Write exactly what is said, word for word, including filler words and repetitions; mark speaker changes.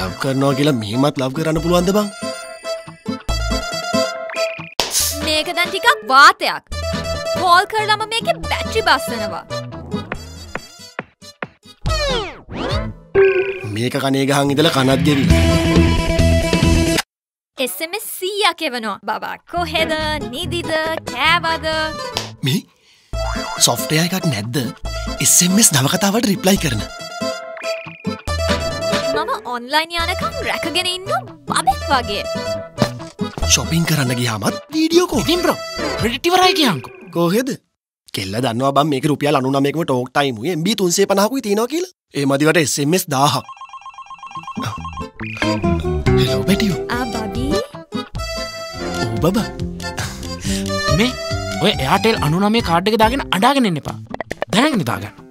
Speaker 1: Love කරනවා කියලා මෙහෙමත් love කරන්න පුළුවන්ද බං?
Speaker 2: මේක දැන් ටිකක් වාතයක්. කෝල් කරලම මේකේ බැටරි බස් වෙනවා.
Speaker 1: මේක කනේ ගහන් ඉඳලා කනත් ගෙවිලා.
Speaker 2: එස් එම් එස් සීයක් එවනවා. බබා කොහෙද? නිදිද? කෑවද?
Speaker 1: මේ software එකක් නැද්ද? එස් එම් එස් නවකතාවට reply කරන.
Speaker 2: මම online යනකම් රැකගෙන ඉන්න බබෙක් වගේ.
Speaker 1: shopping කරන්න ගියාමත් video call.
Speaker 3: ඉතින් bro credit ඉවරයි කියන්කෝ.
Speaker 1: කොහෙද? කෙල්ල දන්නවා බං මේක රුපියල් අනූනවයකම talk time උයි එම් බී තුන්සිය පනහකුයි තියෙනවා කියලා. ඒ මදිවට එස් එම් එස් දහයක්. hello බැටියෝ.
Speaker 2: ආ බබී.
Speaker 1: ඔව් බබා.
Speaker 3: මේ ඔය Airtel අනූනවය කාඩ් එක දාගෙන අඬාගෙන ඉන්න එපා. දැනගෙන දාගන්න.